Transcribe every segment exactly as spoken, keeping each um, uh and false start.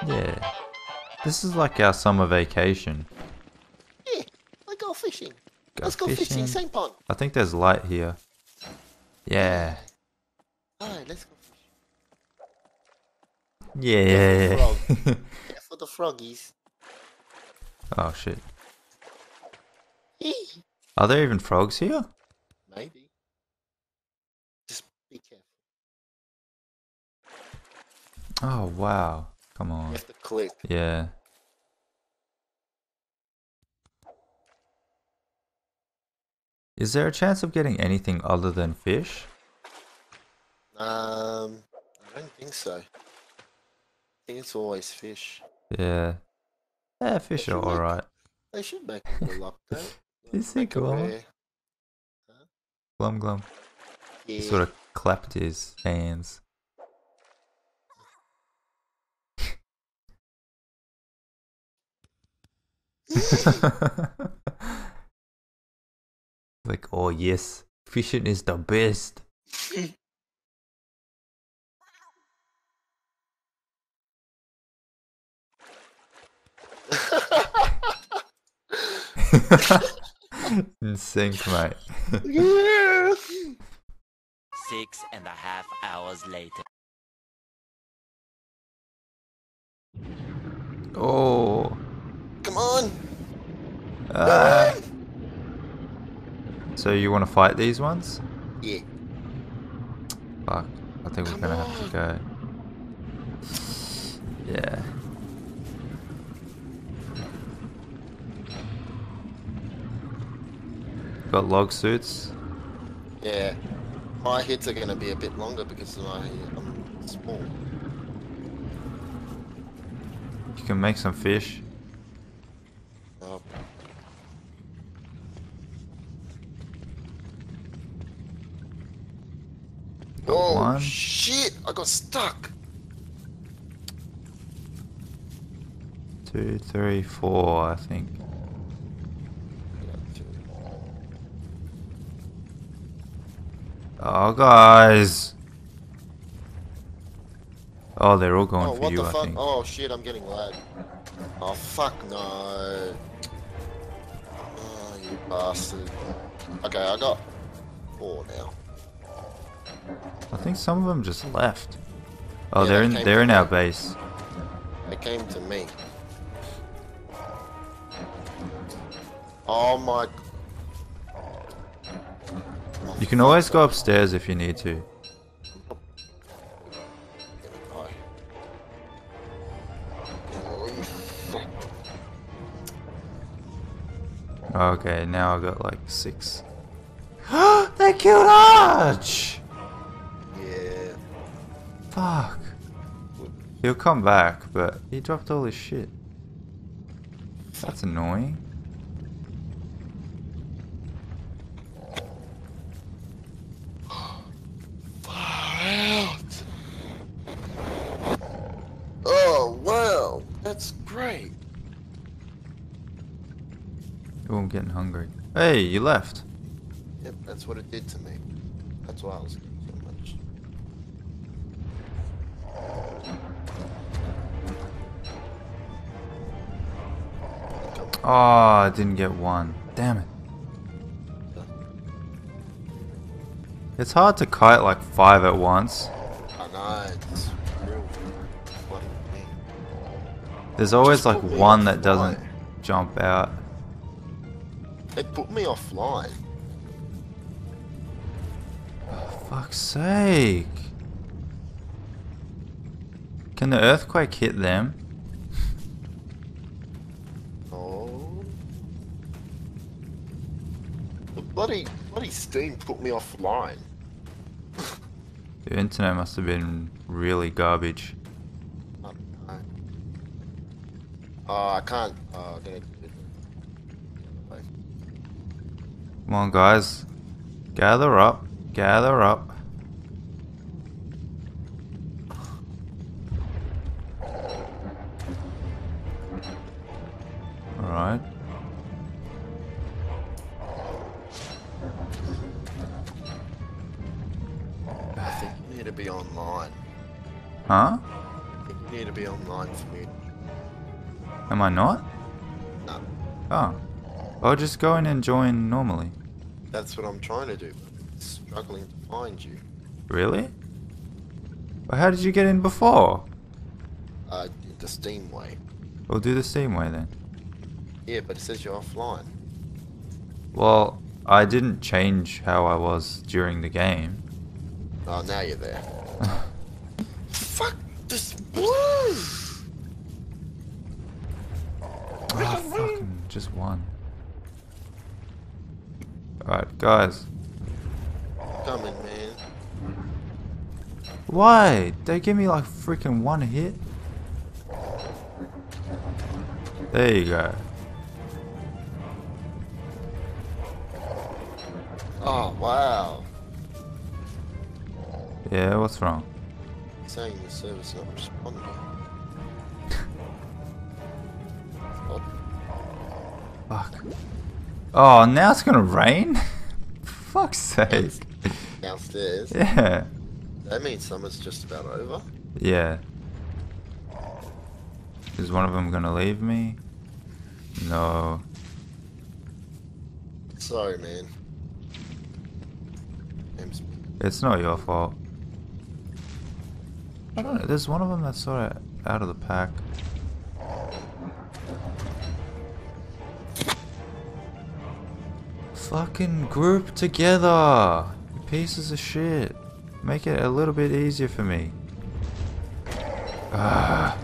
Yeah. This is like our summer vacation. Yeah, I go fishing. Go Let's go fishing. fishing, same pond. I think there's light here. Yeah. Alright, let's go fishing. Yeah. Careful, frog. Careful the froggies. Oh shit. Eee. Are there even frogs here? Maybe. Just be careful. Oh wow. Come You on. have to click. Yeah. Is there a chance of getting anything other than fish? Um, I don't think so. I think it's always fish. Yeah. Yeah, They fish are should make, alright. they should make a little update. Is he Make a glum? rare. Huh? Glum glum. He Yeah. sort of clapped his hands. Like, oh yes, fishing is the best. In sync, mate. Yeah. Six and a half hours later. Oh. Come on. Ah. So you want to fight these ones? Yeah. Fuck. I think we're Come gonna have to go. Yeah. Got log suits. Yeah. My hits are gonna be a bit longer because my I'm small. You can make some fish. Oh. Got Oh one. shit! I got stuck. Two, three, four, I think. Oh, guys. Oh, they're all going Oh, for what you, the I fuck? think. Oh shit! I'm getting lag. Oh fuck no! Oh you bastard! Okay, I got four now. I think some of them just left. Oh, Yeah, they're they in. came They're to in me. our base. They came to me. Oh my! You can always go upstairs if you need to. Okay, now I got like six. They killed Arch! Yeah. Fuck. He'll come back, but he dropped all his shit. That's annoying. Far out. Oh wow, that's great. Oh, I'm getting hungry. Hey, you left. Yep, that's what it did to me. That's why I was getting so much. Oh, I didn't get one. Damn it. It's hard to kite like five at once. I know, it's real bloody thing. There's always Just like put me one that doesn't offline. jump out. It put me offline. Fuck's sake. Can the earthquake hit them? Oh. The bloody, bloody Steam put me offline. The internet must have been really garbage. I don't know. Oh, I can't. Oh, I'm gonna do it. Wait. Come on, guys. Gather up. Gather up. Alright. I think you need to be online. Huh? You need to be online for me. Am I not? No. Oh. I'll just go in and join normally. That's what I'm trying to do. But it's struggling to find you. Really? Well, how did you get in before? Uh, the Steam way. We'll do the Steam way then. Yeah, but it says you're offline. Well, I didn't change how I was during the game. Oh, now you're there. Fuck this. Ah, fucking just one. Alright, guys. Coming, man. Why? They give me like freaking one hit? There you go. Oh, wow. Yeah, what's wrong? Saying the service not responding. Oh, Fuck. Oh, now it's gonna rain? Fuck's sake. downstairs. Yeah. That means summer's just about over. Yeah. Is one of them gonna leave me? No. Sorry, man. Game's- It's not your fault. I don't know. There's one of them that's sort of out of the pack. Fucking group together, you pieces of shit. Make it a little bit easier for me. Ah.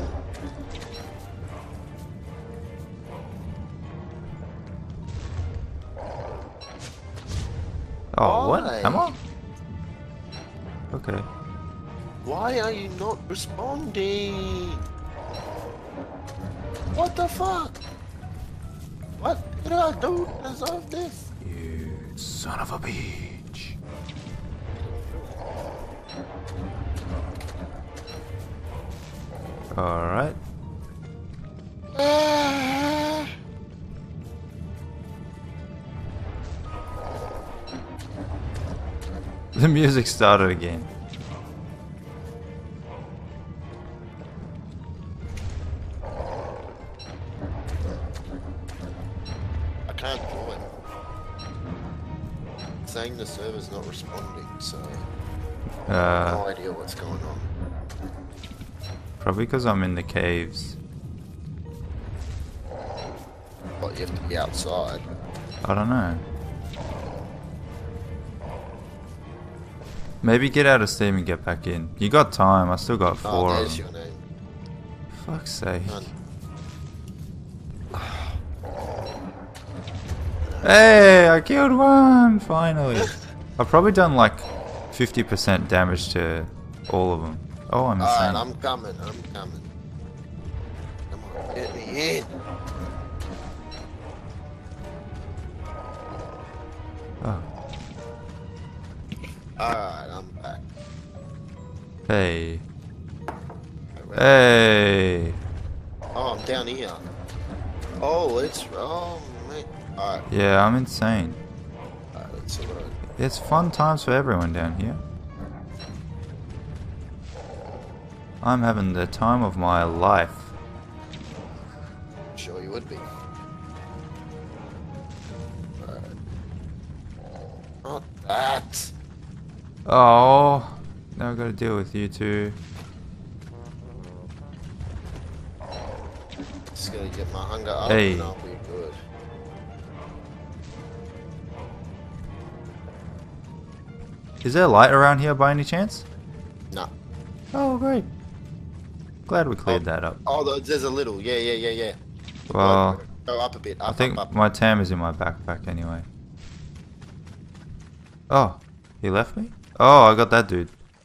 Oh, what? Why? Am I? Okay. Why are you not responding? What the fuck? What did I do to deserve this? You son of a bitch. Alright. Ah. The music started again. I can't join. It's saying the server's not responding, so Uh, no idea what's going on. probably because I'm in the caves. But you have to be outside. I don't know. Maybe get out of Steam and get back in. You got time. I still got Oh, four of there's them. your name. Fuck's sake. None. Hey, I killed one finally. I've probably done like fifty percent damage to all of them. Oh, I'm insane. Alright, I'm coming, I'm coming. Come on, get me in. Oh. Alright, I'm back. Hey. Wait, wait. Hey. Oh, I'm down here. Oh, it's oh man. Alright, Yeah, I'm insane. alright, let's see what I It's fun times for everyone down here. I'm having the time of my life. I'm sure you would be. Alright. Not that. Oh, now I've got to deal with you two. Just gotta get my hunger up Hey. and I'll be good. Is there light around here by any chance? Nah. Oh, great. Glad we cleared Oh. that up. Oh, th- there's a little. Yeah, yeah, yeah, yeah. Well, Go, go up a bit. Up, I think up, up. my tam is in my backpack anyway. Oh, he left me? Oh, I got that dude.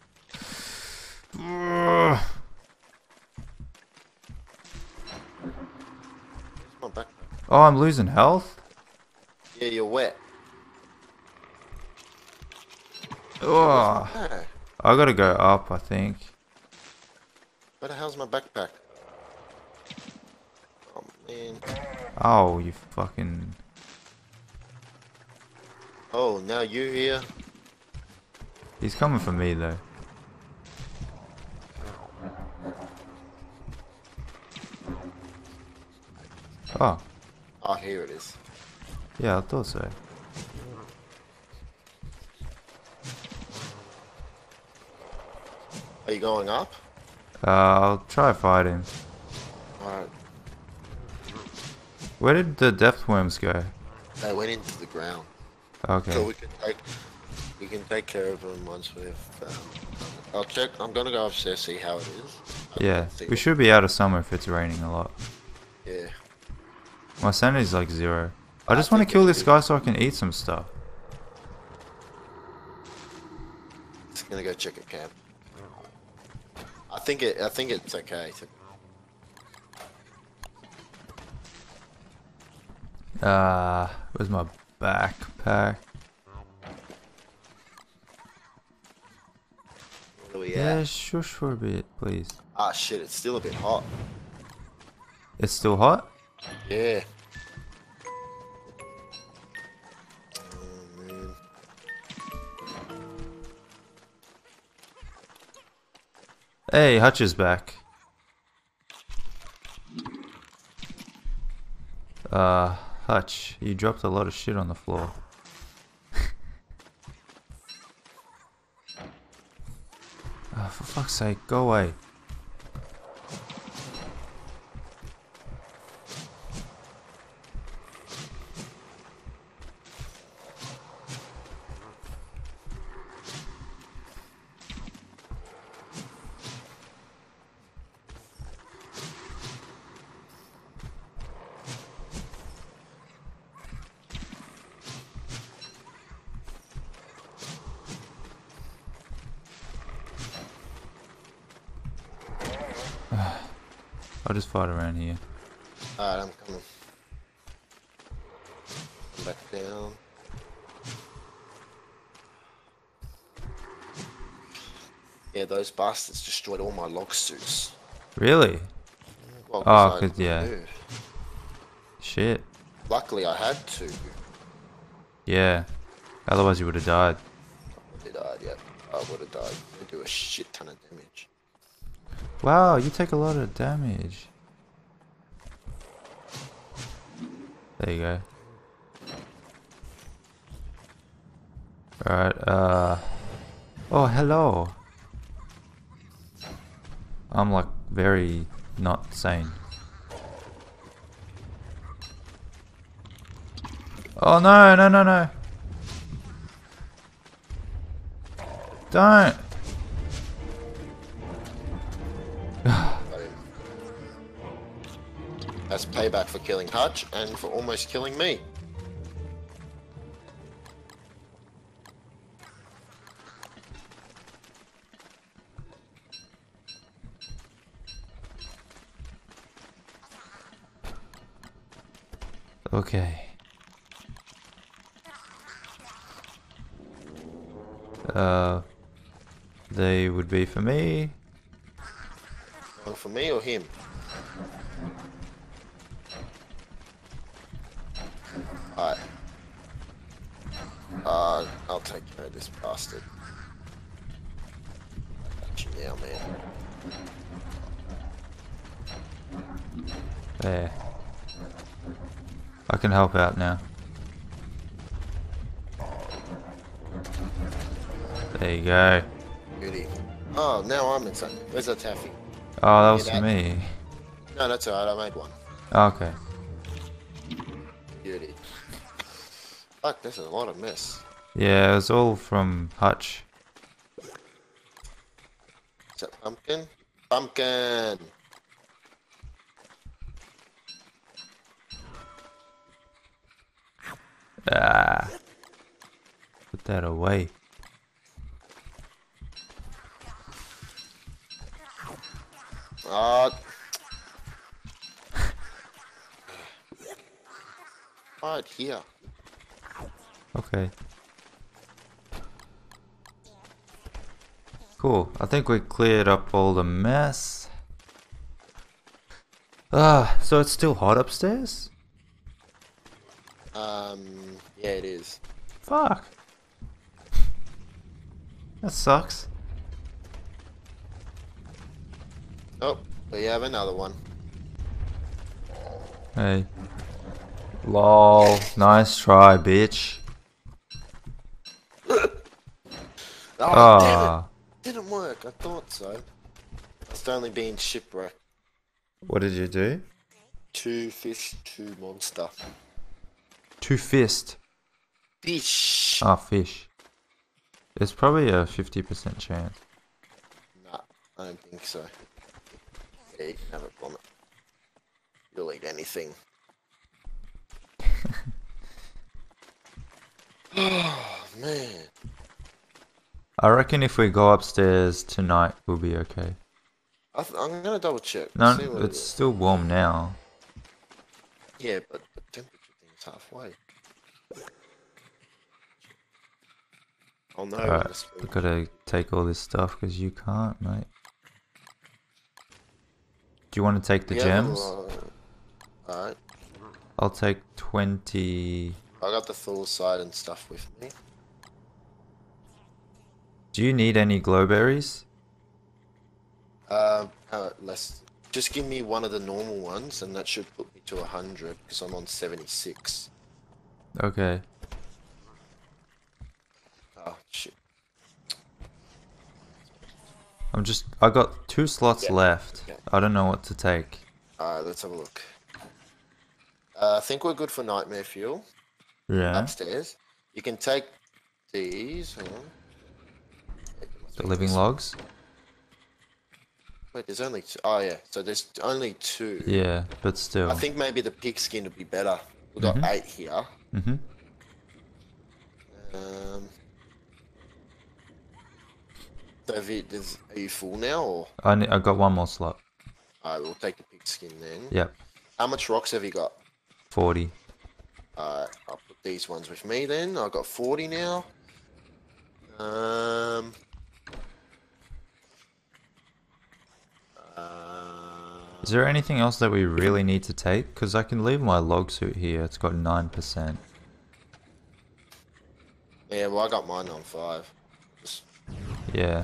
Ugh. My back. Oh, I'm losing health? Yeah, you're wet. Oh, Ah, I gotta go up, I think. where the hell's my backpack? Oh man. Oh, you fucking... Oh, now you're here. He's coming for me though. Oh, Oh, here it is. yeah, I thought so. Are you going up? Uh, I'll try fight him. Alright. Where did the depth worms go? They went into the ground. Okay. So we can take we can take care of them once we've. Um, I'll check. I'm gonna go upstairs see how it is. Yeah, See we what- should be out of summer if it's raining a lot. Yeah. My sanity's like zero. I I just want to think kill it this is. guy so I can eat some stuff. Just gonna go check a camp. I think it. I think it's okay. To, Uh, where's my backpack? where are we Yeah, at? shush for a bit, please. Ah shit! It's still a bit hot. It's still hot? Yeah. Oh man. Hey, Hutch is back. Uh, Hutch, you dropped a lot of shit on the floor. Oh, for fuck's sake, go away. I'll just fight around here. Alright, I'm coming. Back down. Yeah, those bastards destroyed all my log suits. Really? Well, Oh, 'cause I 'cause, yeah. moved. Shit. Luckily, I had to. Yeah. Otherwise you would have died. I died, yeah. I would have died. They do a shit ton of damage. Wow, you take a lot of damage. There you go. Alright, uh... Oh, hello. I'm like very not sane. Oh no, no, no, no. Don't. Got him. That's payback for killing Hutch and for almost killing me. Okay. Uh, they would be for me. One for me or him? Alright. Uh, I'll take care of this bastard. Got you now, man. There. I can help out now. There you go. Beauty. Oh, now I'm inside. Where's that taffy? Oh, that was Yeah, for that- me. No, that's alright, I made one. Okay. Beauty. Fuck, this is a lot of mess. Yeah, it was all from Hutch. Is that pumpkin? Pumpkin! Ah. Put that away. Uh, right here. Okay. Cool. I think we cleared up all the mess. Ah, so it's still hot upstairs? Um, yeah, it is. Fuck. That sucks. Oh, we have another one. Hey. Lol. Nice try, bitch. Oh, damn it! Ah. Didn't work. I thought so. It's only been shipwrecked. What did you do? Two fish, two monster. Two fist. Fish. Ah, fish. There's probably a fifty percent chance. Nah, I don't think so. Yeah, you can have it, Plummet. You'll eat anything. Oh man. I reckon if we go upstairs tonight, we'll be okay. I th I'm gonna double check. No, See what it it's is. still warm now. Yeah, but the temperature thing's halfway. I'll know when Alright, this I gotta take all this stuff because you can't, mate. Do you want to take the gems? Alright. I'll take twenty. I got the full side and stuff with me. Do you need any glowberries? Uh, uh, less. Just give me one of the normal ones, and that should put me to a hundred because I'm on seventy-six. Okay. Oh shit. I'm just. I got two slots Yeah. left. Okay. I don't know what to take. Alright, let's have a look. Uh, I think we're good for nightmare fuel. Yeah. Upstairs. You can take these. Hang on. The living logs? Wait, there's only two. Oh yeah, so there's only two. Yeah, but still. I think maybe the pig skin would be better. We've got Mhm. eight here. Mm-hmm. Um, so have you, does, are you full now, or? I, ne I got one more slot. Alright, we'll take the pig skin then. Yep. How much rocks have you got? forty. Alright, I'll put these ones with me then. I've got forty now. Um... Uh, Is there anything else that we really need to take? Because I can leave my log suit here. It's got nine percent. yeah, well, I got mine on five. Just, Yeah.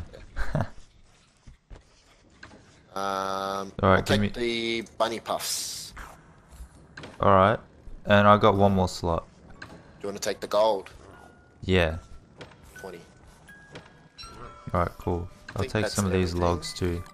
um, Alright, I'll give take me- the bunny puffs. Alright. And I got one more slot. Do you want to take the gold? Yeah. twenty. Alright, cool. I'll think take that's some of these everything. logs too.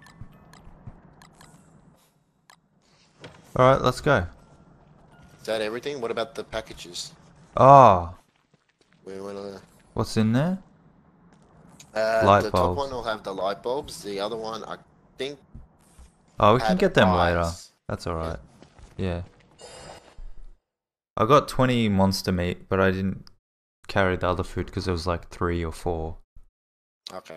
Alright, let's go. Is that everything? What about the packages? Ah, We wanna... what's in there? Uh, Light the bulbs. top one will have the light bulbs. The other one, I think, Oh, we can had get them later. eyes. That's alright. Yeah. I got twenty monster meat, but I didn't carry the other food because it was like three or four. Okay.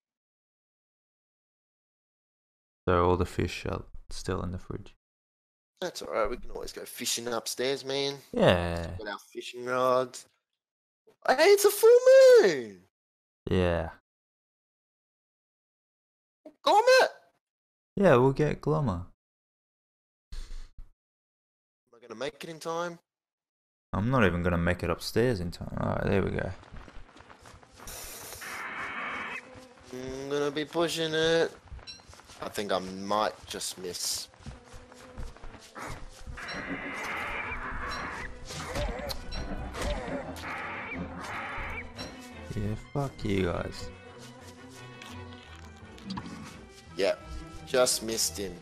So all the fish are still in the fridge. That's alright. We can always go fishing upstairs, man. Yeah. Got our fishing rods. Hey, it's a full moon! Yeah. Comet! Yeah, we'll get Glummer. Am I gonna make it in time? I'm not even gonna make it upstairs in time. Alright, there we go. I'm gonna be pushing it. I think I might just miss. Yeah, fuck you guys. Yep. Just missed him.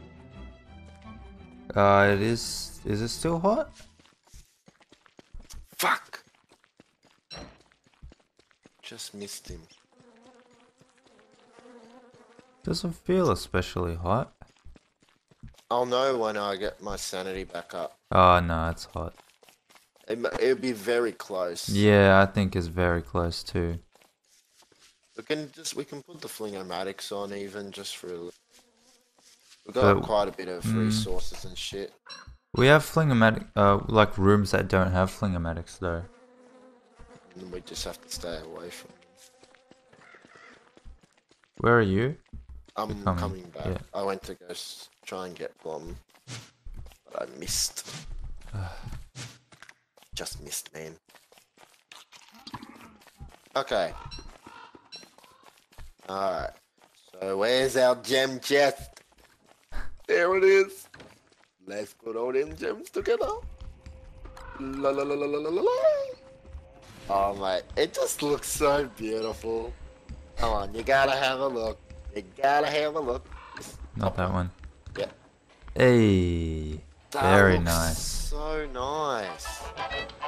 Uh, it is... Is it still hot? Fuck! Just missed him. Doesn't feel especially hot. I'll know when I get my sanity back up. Oh, no, it's hot. It, it'll be very close. Yeah, I think it's very close too. We can just we can put the flingomatics on even just for a little. We've got But- quite a bit of mm. resources and shit. We have flingomatic, uh, like rooms that don't have flingomatics though. And we just have to stay away from it. Where are you? I'm You're coming, coming, back. yeah. I went to go s- try and get Blom, but I missed. Just missed, man. Okay. Alright. So where's our gem chest? There it is. Let's put all them gems together. La la la la la la la la. Oh mate, it just looks so beautiful. Come on, you gotta have a look. You gotta have a look. Not that one. Yeah. Hey, That very looks nice. so nice.